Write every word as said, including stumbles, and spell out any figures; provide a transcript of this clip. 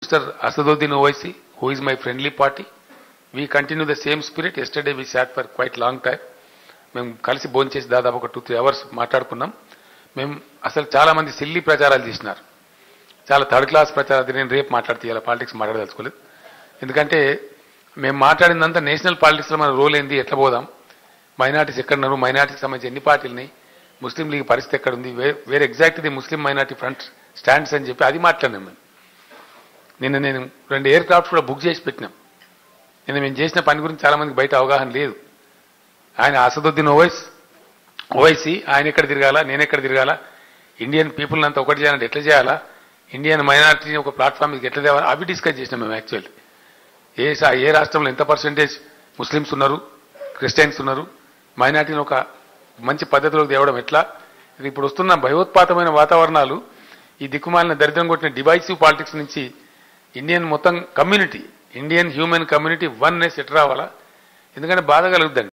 Mister Asaduddin owaisi, who is my friendly party. We continue the same spirit. Yesterday we sat for quite long time. మేము కలిసి భోజనం చేసి దాదాపు ఒక two three hours మాట్లాడుకున్నాం. మేము అసలు చాలా మంది సిల్లీ ప్రచారాలు చేసినారు, చాలా థర్డ్ క్లాస్ ప్రచారాలు. నేను రేపు మాట్లాడితే ఇలా పాలిటిక్స్ మాట్లాడదలుచుకోలేదు, ఎందుకంటే మేము మాట్లాడిందంతా నేషనల్ పాలిటిక్స్లో మన రోల్ ఏంది, ఎట్లా పోదాం, మైనార్టీస్ ఎక్కడున్నారు, మైనార్టీకి సంబంధించి ఎన్ని పార్టీలని, ముస్లిం లీగ్ పరిస్థితి ఎక్కడుంది, వేరే exact the Muslim minority front stands అని చెప్పి అది మాట్లాడినాం. మేము నిన్న నేను రెండు ఎయిర్ క్రాఫ్ట్స్ కూడా బుక్ చేసి పెట్టినాం. నిన్న మేము చేసిన పని గురించి చాలా మందికి బయట అవగాహన లేదు. ఆయన అసదుద్దీన్ ఓవైస్ ఓవైసీ ఆయన ఎక్కడ తిరగాల, నేను ఎక్కడ తిరగాల, ఇండియన్ పీపుల్ని అంతా ఒకటి చేయాలంటే ఎట్లా చేయాలా, ఇండియన్ మైనారిటీని ఒక ప్లాట్ఫామ్కి ఎట్లా తేవాలా, అవి డిస్కస్ చేసినాం మేము. యాక్చువల్లీ ఏ ఏ రాష్ట్రంలో ఎంత పర్సెంటేజ్ ముస్లిమ్స్ ఉన్నారు, క్రిస్టియన్స్ ఉన్నారు, మైనారిటీని ఒక మంచి పద్ధతిలోకి తేవడం ఎట్లా. ఇప్పుడు వస్తున్న భయోత్పాతమైన వాతావరణాలు, ఈ దిక్కుమాలిన దరిద్రం కొట్టిన డివైసివ్ పాలిటిక్స్ నుంచి ఇండియన్ మొత్తం community, Indian human community oneness ఎట్లా రావాలా, ఎందుకంటే బాధ కలుగుద్దండి.